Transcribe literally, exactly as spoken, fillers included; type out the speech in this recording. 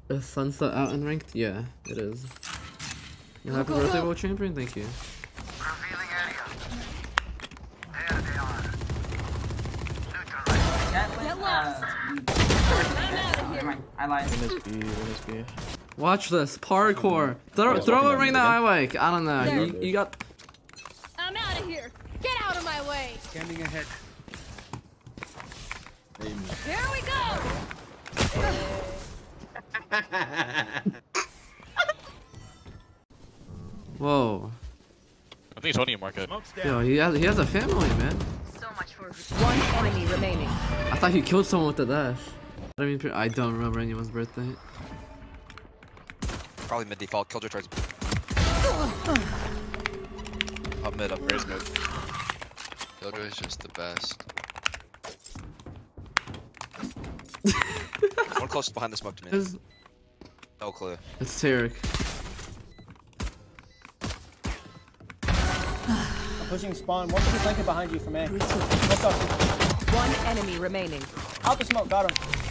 Is Sunset out and ranked? Yeah, it is. You happy go, birthday, go. world champion? Thank you. Revealing area. There they are. Get lost. Uh, I'm out of never here. mind. I lied. One is B, one is B. Watch this parkour. Throw, He's throw walking a down ring mid that I again. like. I don't know. There. You, you got. I'm out of here. Get out of my way. Standing ahead. Here we go. Whoa. I think it's only a market. Yo, he has he has a family, man. So much for One enemy remaining. I thought he killed someone with the dash. I mean, I don't remember anyone's birthday. Probably mid default. Killjoy tries. Up mid, up raise mid. Killjoy is just the best. One close behind the smoke to me. It's, No clue. it's Tarek. I'm pushing spawn. One pushing blanket behind you from A. Smoke up. One enemy remaining. Out the smoke, got him.